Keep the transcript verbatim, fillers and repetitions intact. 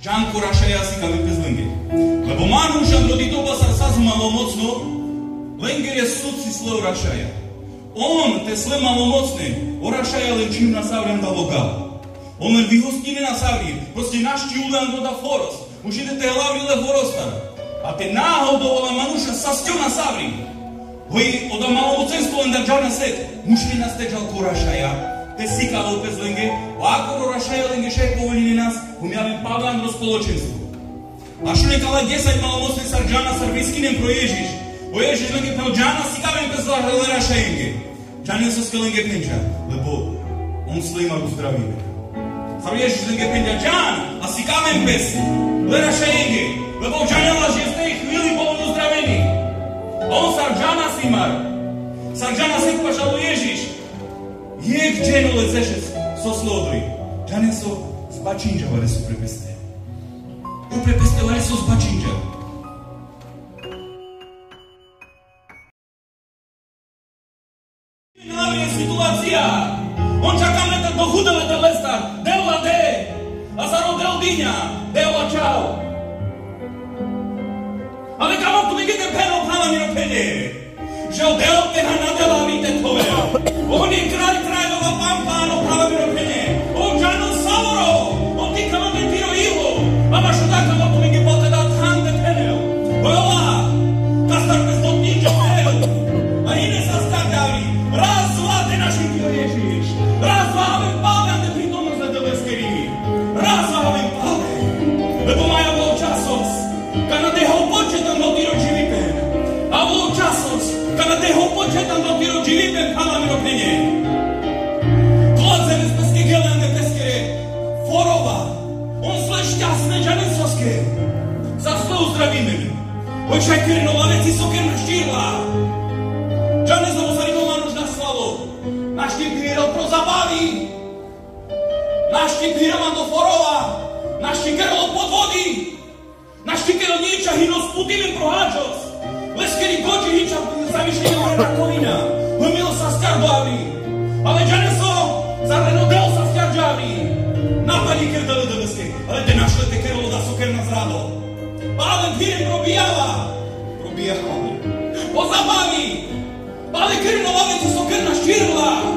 Джанко рашая си каме пезленге. Лебо ману жан родитоба сарсаз маломоцно, ленгере суд си слео рашая. Он те сле маломоцне, о рашая ленчим на саврен да логал. Он ен вихостине на саври, прости нашти улен вода форос, ушите те лавриле форостар. А те нахо довола мануша састю на саври. Voi oda malomocенство ен държана сет, мушли нас те жалко рашая. Те сикало пезленге, ако рашая ленге шей повелини нас, умявим паган располоченство. А шо нека ла десет маломоцни сарджана сарвискинем проежиш, оежиш ленге пел джана сикавен пезле рашаенге. Джанен соске ленге пенча, лебо он слейма уздравиме. Сарвежиш ленге пенча джан, а сикавен пес, ле рашаенге, лебо джанен ла жесте и хвили болон уздравени. Он сарджана симар, сарджана секва шало ежиш, Jek dženule zešec so slodri. Džane so zbačinđa vare su prepeste. U prepeste vare su zbačinđa. Navije situacija. On čaka leta do huda leta lesta. Dela de. A zaro del dinja. Dela čao. Ale kamo tu mi gete peno prava mi no pene. Žel del pena nadela vite tove. On je kralj kraljova pampano prava mi no pene. On džano savoro. On ti kama me tiro iho. A mašo da kamo tu mi ge bote da tande peneo. Ola. Kastar bez do ninja peneo. A ine sa skandali. Razvade našim tio ježiš. Razvade pagan te pritomno za deleskeri. Razvade pagan. Lebo maja bol časos. Kana deho početam do tiro živipen. A bol časos. Kada deho početam do tiro živipen pala mi no penje. Klodze nespeske gelende peskere. Forova. On sle šťastne džanen soske. Za sle uzdravime. Oj šajkerino laveci soker naštírla. Džanen znovu zarimo manuž na slavo. Našti pirel pro zabavi. Našti pirel do forova. Našti kerel pod vody. Našti kerel nieča hino s putivim prohačos. Leskeri goči hiča zamišljenja gore na kolina. Humil sa skarbali. Ale džane so zareno del sa skarđavi. Napadi ker dele deleske. Ale te našle te kerelo da soker na zrado. Ale pirem probijava. Probijava. Po zabavi. Ale kerino laveci soker naštírla.